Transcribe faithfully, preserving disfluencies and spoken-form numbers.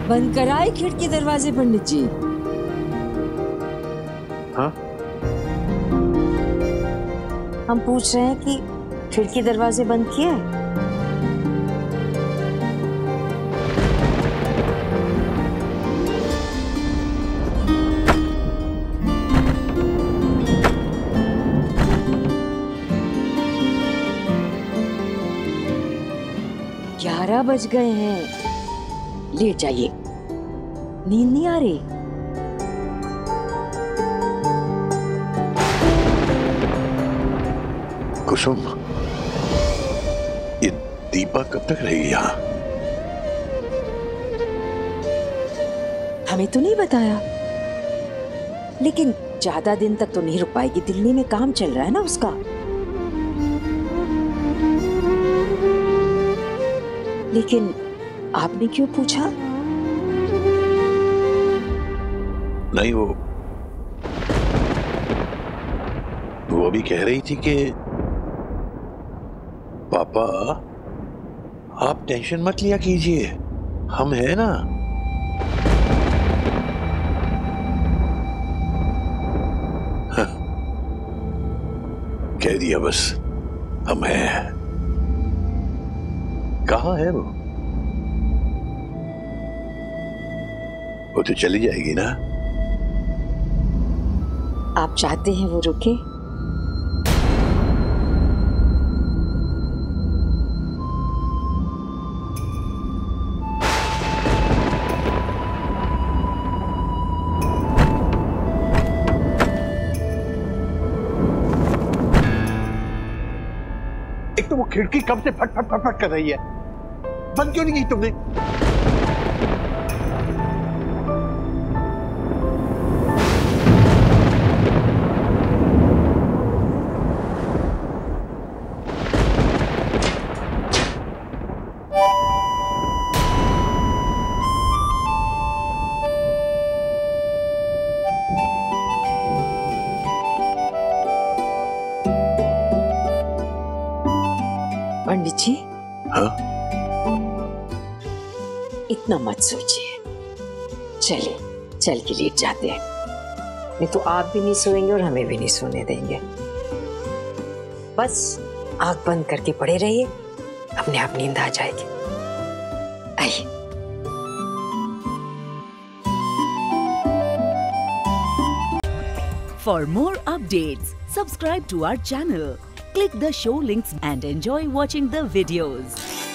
बंद कराए खिड़की दरवाजे पंडित जी। हाँ? हम पूछ रहे हैं कि खिड़की दरवाजे बंद किए? ग्यारह बज गए हैं, लेट जाइए, नींद नहीं आ रही। कुसुम, ये दीपा कब तक रहेगी यहाँ? हमें तो नहीं बताया, लेकिन ज्यादा दिन तक तो नहीं रुक पाएगी। दिल्ली में काम चल रहा है ना उसका। लेकिन आपने क्यों पूछा? नहीं, वो वो अभी कह रही थी कि पापा आप टेंशन मत लिया कीजिए, हम हैं ना। हाँ, कह दिया बस, हम हैं। कहाँ है वो? वो तो चली जाएगी ना। आप चाहते हैं वो रुके? एक तो वो खिड़की कब से फट फट फट फट कर रही है, बंद क्यों नहीं की तुमने? पंडित जी, हाँ? इतना मत सोचिए, चलिए चल के लेट जाते हैं, नहीं तो आप भी नहीं सोएंगे और हमें भी नहीं सोने देंगे। बस आंख बंद करके पड़े रहिए, अपने आप नींद आ जाएगी। आइए। For more updates, subscribe to our channel, click the show links and enjoy watching the videos.